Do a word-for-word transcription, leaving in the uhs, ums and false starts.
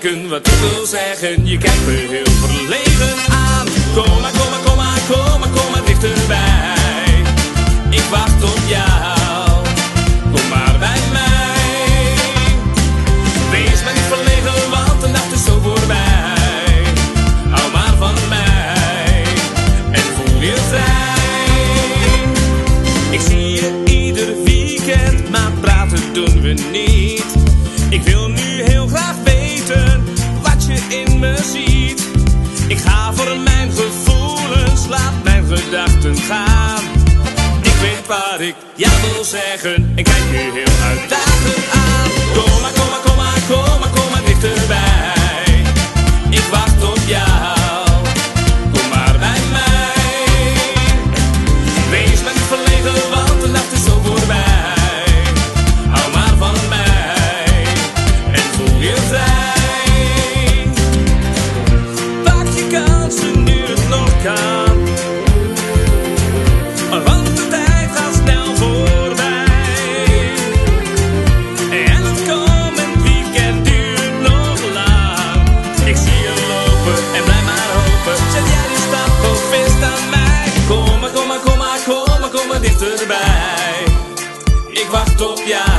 denken wat ik wil zeggen. Je kijkt me heel verlegen aan. Kom maar, kom maar, kom maar, kom maar, kom maar dichterbij. Ik wacht op jou, kom maar bij mij. Wees maar niet verlegen, want de nacht is zo voorbij. Hou maar van mij en voel je vrij. Ik zie je ieder weekend, maar praten doen we niet. Ik wil nu heel graag weten wat je in me ziet. Ik ga voor mijn gevoelens, laat mijn gedachten gaan. Ik weet wat ik jou wil zeggen en kijk je heel uitdagend aan. Kom maar, kom maar, kom maar, kom maar, kom maar dichterbij. Ik wacht op jou, kom maar bij mij. Wees maar niet verlegen, want de nacht is zo voorbij. Hou maar van mij en voel je vrij. Pak je kansen nu het nog kan. Want de tijd gaat snel voorbij. En het komend weekend duurt nog lang. Ik zie je lopen en blijf maar hopen. Zet jij de stap of vist aan mij. Kom maar, kom maar, kom maar, kom maar, kom maar dichterbij. Ik wacht op jou.